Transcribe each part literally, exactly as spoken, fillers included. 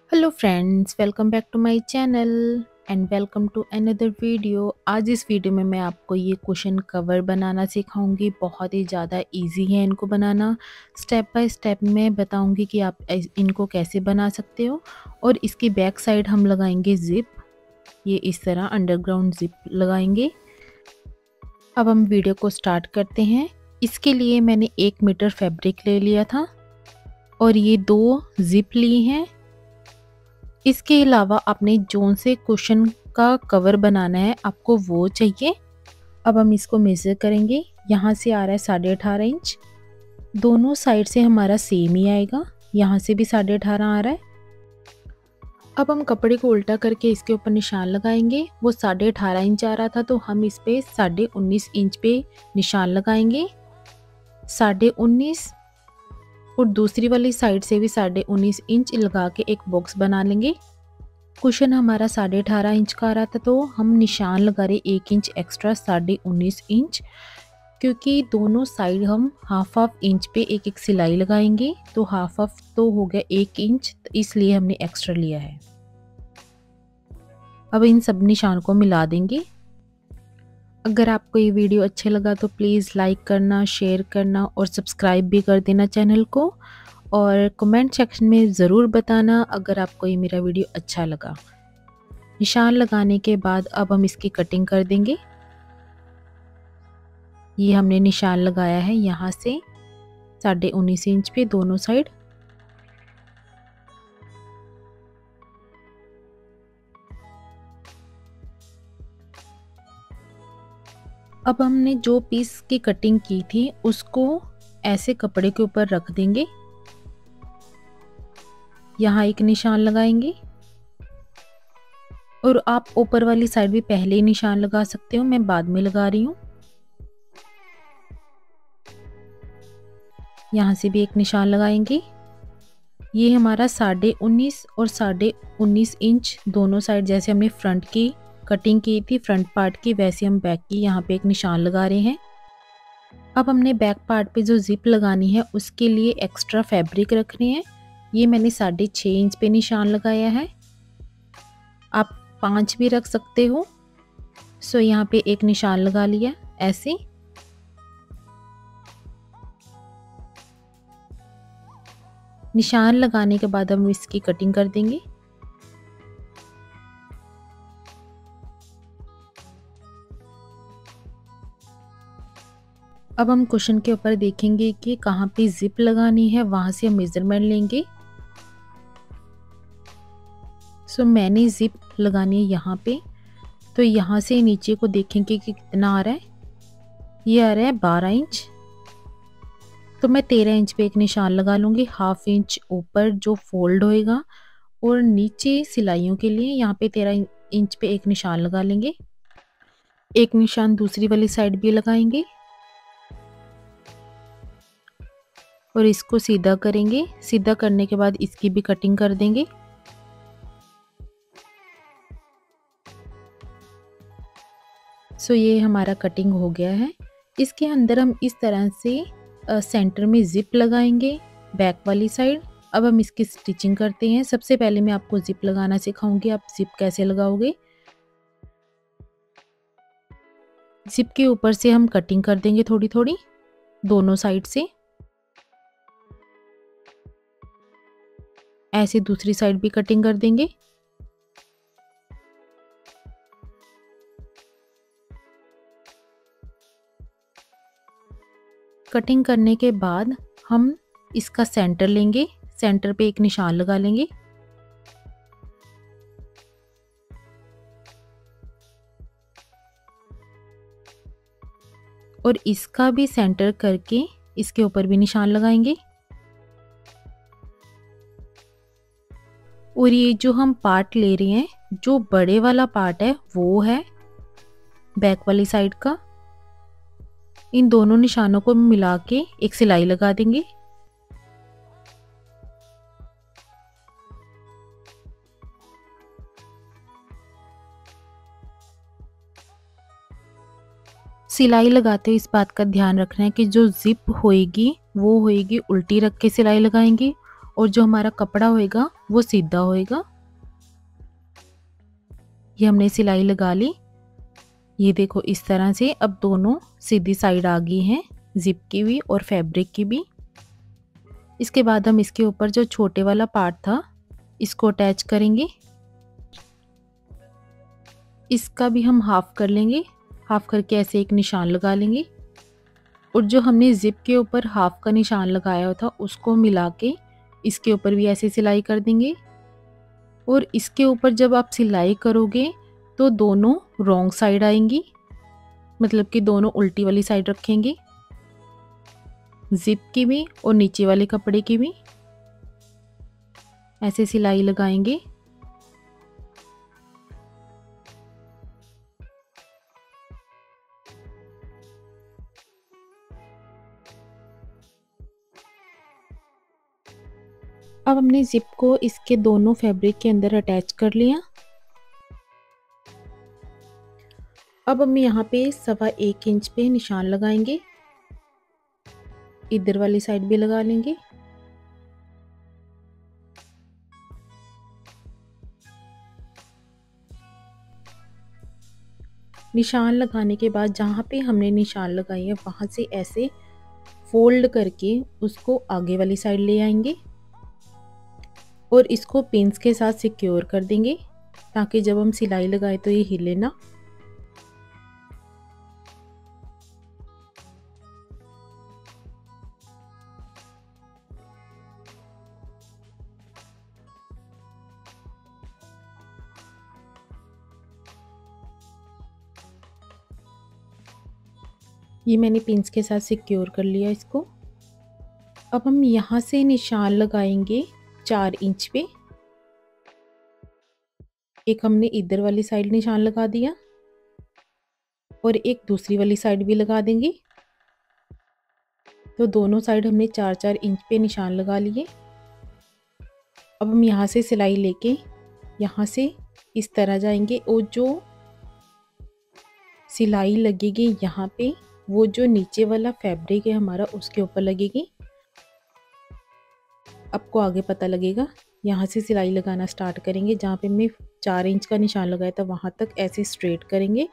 Hello friends, welcome back to my channel and welcome to another video. आज इस video में मैं आपको ये कुशन कवर बनाना सिखाऊंगी। बहुत ही ज़्यादा इजी है इनको बनाना। स्टेप बाय स्टेप मैं बताऊंगी कि आप इस- इनको कैसे बना सकते हो। और इसकी बैक साइड हम लगाएंगे जिप। ये इस तरह अंडरग्राउंड जिप लगाएंगे। अब हम वीडियो को स्टार्ट करते हैं। इसके लिए मैंने एक मीटर फैब्रिक ले लिया था और ये दो जिप ली हैं। इसके अलावा आपने जोन से कुशन का कवर बनाना है, आपको वो चाहिए। अब हम इसको मेज़र करेंगे। यहाँ से आ रहा है साढ़े अठारह इंच। दोनों साइड से हमारा सेम ही आएगा। यहाँ से भी साढ़े अठारह आ रहा है। अब हम कपड़े को उल्टा करके इसके ऊपर निशान लगाएंगे। वो साढ़े अठारह इंच आ रहा था तो हम इस पे साढ़े उन्नीस इंच पे निशान लगाएंगे। साढ़े उन्नीस और दूसरी वाली साइड से भी साढ़े उन्नीस इंच लगा के एक बॉक्स बना लेंगे। कुशन हमारा साढ़े अठारह इंच का आ रहा था तो हम निशान लगा रहे एक इंच एक्स्ट्रा साढ़े उन्नीस इंच, क्योंकि दोनों साइड हम हाफ हाफ इंच पे एक एक सिलाई लगाएंगे तो हाफ हाफ तो हो गया एक इंच, तो इसलिए हमने एक्स्ट्रा लिया है। अब इन सब निशान को मिला देंगे। अगर आपको ये वीडियो अच्छा लगा तो प्लीज़ लाइक करना, शेयर करना और सब्सक्राइब भी कर देना चैनल को। और कमेंट सेक्शन में ज़रूर बताना अगर आपको ये मेरा वीडियो अच्छा लगा। निशान लगाने के बाद अब हम इसकी कटिंग कर देंगे। ये हमने निशान लगाया है यहाँ से साढ़े उन्नीस इंच पे दोनों साइड। अब हमने जो पीस की कटिंग की थी उसको ऐसे कपड़े के ऊपर रख देंगे। यहाँ एक निशान लगाएंगे और आप ऊपर वाली साइड भी पहले ही निशान लगा सकते हो, मैं बाद में लगा रही हूँ। यहाँ से भी एक निशान लगाएंगे। ये हमारा साढ़े उन्नीस और साढ़े उन्नीस इंच दोनों साइड, जैसे हमने फ्रंट की कटिंग की थी फ्रंट पार्ट की, वैसे हम बैक की यहाँ पे एक निशान लगा रहे हैं। अब हमने बैक पार्ट पे जो जिप लगानी है उसके लिए एक्स्ट्रा फैब्रिक रखने हैं। ये मैंने साढ़े छः इंच पे निशान लगाया है, आप पाँच भी रख सकते हो। सो यहाँ पे एक निशान लगा लिया ऐसे। निशान लगाने के बाद हम इसकी कटिंग कर देंगे। अब हम कुशन के ऊपर देखेंगे कि कहाँ पे जिप लगानी है, वहाँ से हम मेजरमेंट लेंगे। सो मैंने जिप लगानी है यहाँ पे, तो यहाँ से नीचे को देखेंगे कि कितना आ रहा है। ये आ रहा है बारह इंच, तो मैं तेरह इंच पे एक निशान लगा लूँगी। हाफ इंच ऊपर जो फोल्ड होएगा और नीचे सिलाइयों के लिए यहाँ पे तेरह इंच पे एक निशान लगा लेंगे। एक निशान दूसरी वाली साइड भी लगाएंगे और इसको सीधा करेंगे। सीधा करने के बाद इसकी भी कटिंग कर देंगे। सो ये हमारा कटिंग हो गया है। इसके अंदर हम इस तरह से आ, सेंटर में जिप लगाएंगे बैक वाली साइड। अब हम इसकी स्टिचिंग करते हैं। सबसे पहले मैं आपको जिप लगाना सिखाऊंगी, आप जिप कैसे लगाओगे। जिप के ऊपर से हम कटिंग कर देंगे थोड़ी थोड़ी दोनों साइड से। ऐसे दूसरी साइड भी कटिंग कर देंगे। कटिंग करने के बाद हम इसका सेंटर लेंगे, सेंटर पे एक निशान लगा लेंगे। और इसका भी सेंटर करके इसके ऊपर भी निशान लगाएंगे। और ये जो हम पार्ट ले रहे हैं, जो बड़े वाला पार्ट है वो है बैक वाली साइड का। इन दोनों निशानों को मिला के एक सिलाई लगा देंगे। सिलाई लगाते हुए इस बात का ध्यान रखना है कि जो जिप होएगी वो होएगी उल्टी रख के सिलाई लगाएंगे और जो हमारा कपड़ा होएगा वो सीधा होएगा। ये हमने सिलाई लगा ली। ये देखो इस तरह से अब दोनों सीधी साइड आ गई हैं, जिप की भी और फैब्रिक की भी। इसके बाद हम इसके ऊपर जो छोटे वाला पार्ट था इसको अटैच करेंगे। इसका भी हम हाफ कर लेंगे, हाफ करके ऐसे एक निशान लगा लेंगे और जो हमने जिप के ऊपर हाफ का निशान लगाया था उसको मिला के इसके ऊपर भी ऐसे सिलाई कर देंगे। और इसके ऊपर जब आप सिलाई करोगे तो दोनों रॉन्ग साइड आएंगी, मतलब कि दोनों उल्टी वाली साइड रखेंगे, जिप की भी और नीचे वाले कपड़े की भी ऐसे सिलाई लगाएंगे। अब हमने जिप को इसके दोनों फैब्रिक के अंदर अटैच कर लिया। अब हम यहाँ पे सवा एक इंच पे निशान लगाएंगे, इधर वाली साइड भी लगा लेंगे। निशान लगाने के बाद जहाँ पे हमने निशान लगाई है वहाँ से ऐसे फोल्ड करके उसको आगे वाली साइड ले आएंगे और इसको पिंस के साथ सिक्योर कर देंगे ताकि जब हम सिलाई लगाए तो ये हिले ना। ये मैंने पिंस के साथ सिक्योर कर लिया इसको। अब हम यहाँ से निशान लगाएंगे चार इंच पे। एक हमने इधर वाली साइड निशान लगा दिया और एक दूसरी वाली साइड भी लगा देंगे। तो दोनों साइड हमने चार चार इंच पे निशान लगा लिए। अब हम यहाँ से सिलाई लेके यहाँ से इस तरह जाएंगे और जो सिलाई लगेगी यहाँ पे वो जो नीचे वाला फैब्रिक है हमारा उसके ऊपर लगेगी। आपको आगे पता लगेगा। यहाँ से सिलाई लगाना स्टार्ट करेंगे, जहाँ पे हमने चार इंच का निशान लगाया था वहाँ तक ऐसे स्ट्रेट करेंगे।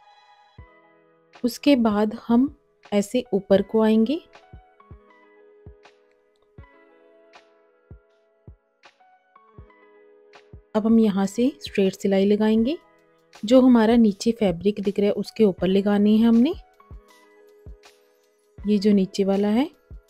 उसके बाद हम ऐसे ऊपर को आएंगे। अब हम यहाँ से स्ट्रेट सिलाई लगाएंगे। जो हमारा नीचे फैब्रिक दिख रहा है उसके ऊपर लगानी है हमने, ये जो नीचे वाला है।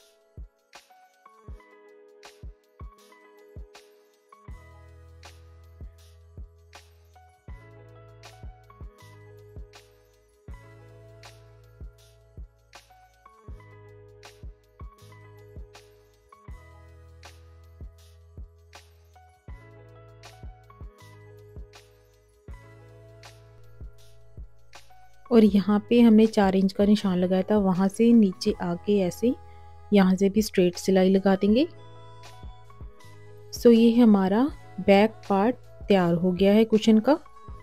और यहाँ पे हमने चार इंच का निशान लगाया था वहाँ से नीचे आके ऐसे यहाँ से भी स्ट्रेट सिलाई लगा देंगे। सो ये हमारा बैक पार्ट तैयार हो गया है कुशन का।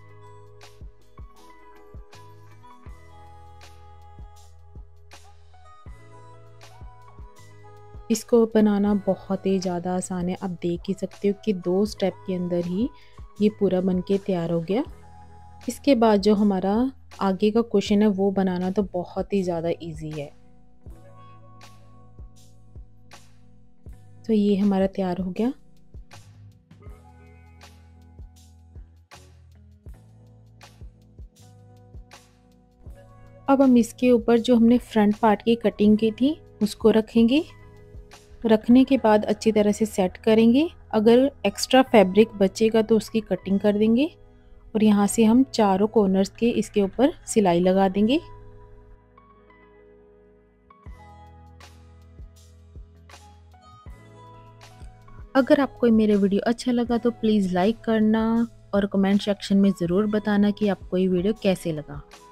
इसको बनाना बहुत ही ज़्यादा आसान है। आप देख ही सकते हो कि दो स्टेप के अंदर ही ये पूरा बनके तैयार हो गया। इसके बाद जो हमारा आगे का कुशन है वो बनाना तो बहुत ही ज़्यादा इजी है। तो ये हमारा तैयार हो गया। अब हम इसके ऊपर जो हमने फ्रंट पार्ट की कटिंग की थी उसको रखेंगे। रखने के बाद अच्छी तरह से सेट करेंगे। अगर एक्स्ट्रा फैब्रिक बचेगा तो उसकी कटिंग कर देंगे और यहाँ से हम चारों कॉर्नर्स के इसके ऊपर सिलाई लगा देंगे। अगर आपको मेरा वीडियो अच्छा लगा तो प्लीज़ लाइक करना और कमेंट सेक्शन में ज़रूर बताना कि आपको ये वीडियो कैसे लगा।